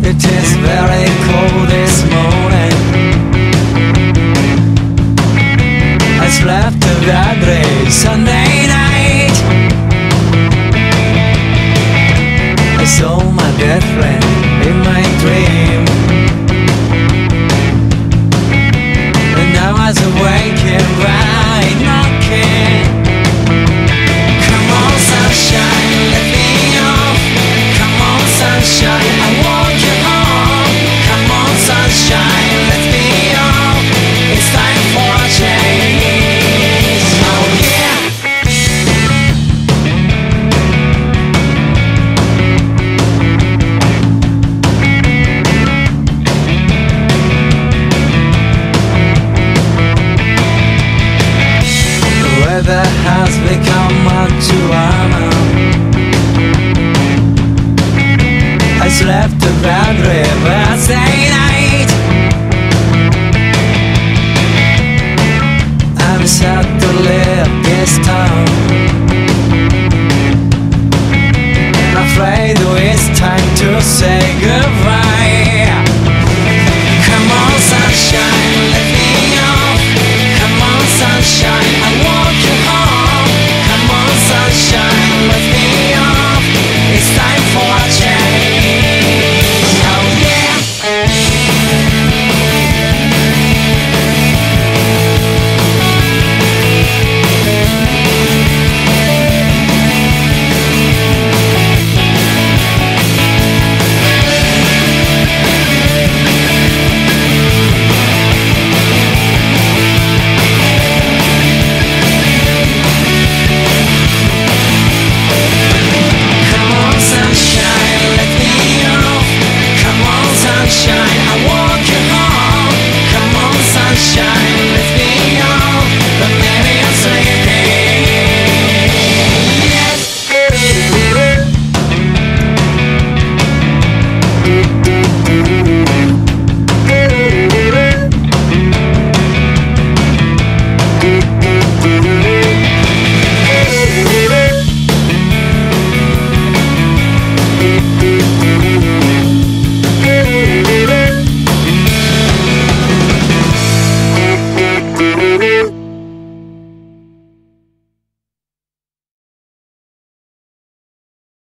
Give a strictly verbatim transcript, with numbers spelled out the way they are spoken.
It is very cold this morning. I slept a bad Sunday night. I saw my dead friend in my dream, and I was awake and right knocking. Come on sunshine, let me off. Come on sunshine, I want you home. Come on sunshine, let me off. It's time for a change. Oh yeah. The weather has become much warmer. I slept a bad Thursday night. I'm sad to leave this town, and afraid it's time to say goodbye.